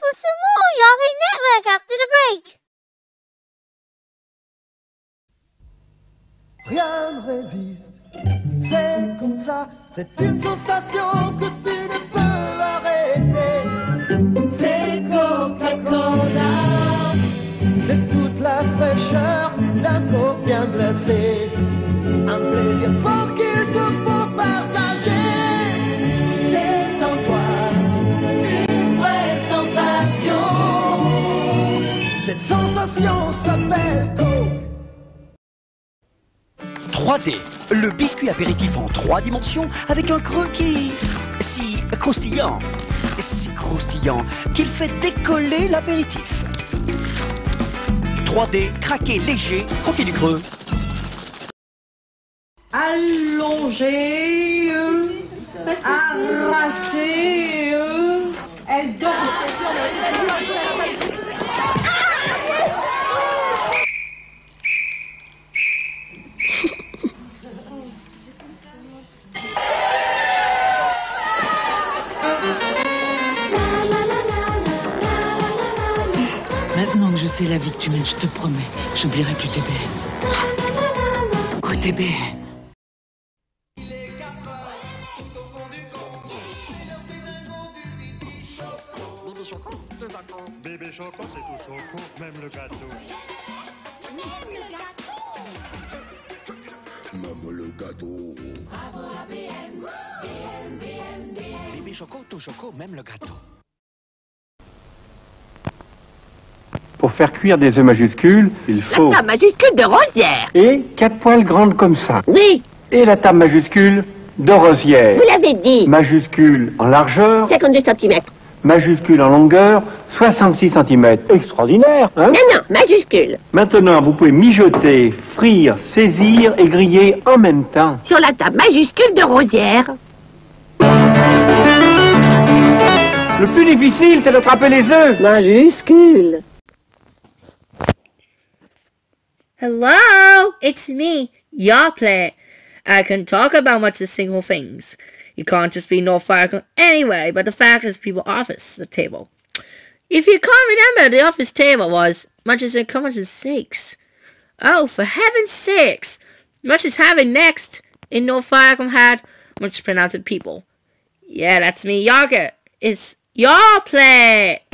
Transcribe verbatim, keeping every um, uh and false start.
for some more Yahoo Network after the break. Rien ne résiste, c'est comme ça, c'est une sensation que tu ne peux arrêter. C'est Coca-Cola, c'est toute la fraîcheur d'un coke bien glacé. Un plaisir fort qu'il te faut partager. C'est en toi une vraie sensation. Cette sensation s'appelle Coke. trois D, le biscuit apéritif en trois dimensions avec un creux qui est si croustillant, si croustillant qu'il fait décoller l'apéritif. trois D, craqué, léger, croqué du creux. Allongée, euh, arrachée, euh, elle dort. Maintenant que je sais la vie que tu mènes, je te promets, j'oublierai plus tes baies. Oh, tes baies. Bébé Choco, c'est tout choco, même le gâteau. Même le gâteau. Même le gâteau. Bravo à B M. B M, B M, B M. Bébé Choco, tout choco, même le gâteau. Pour faire cuire des œufs majuscules, il faut... La table majuscule de Rosière. Et quatre poêles grandes comme ça. Oui. Et la table majuscule de Rosière. Vous l'avez dit. Majuscule en largeur. cinquante-deux centimètres. Majuscule en longueur. soixante-six centimètres. Extraordinaire, hein? Non, non, majuscule. Maintenant, vous pouvez mijoter, frire, saisir et griller en même temps. Sur la table majuscule de Rosière. Le plus difficile, c'est de trapper les œufs. Majuscule. Hello, it's me, Yapley. I can talk about much of single things. You can't just be no fire anyway, but the fact is people office the table. If you can't remember, the office table was much as it comes as sakes. Oh, for heaven's sakes! Much as having next in no fire had much pronounced people. Yeah, that's me, Yager. It's Yapley.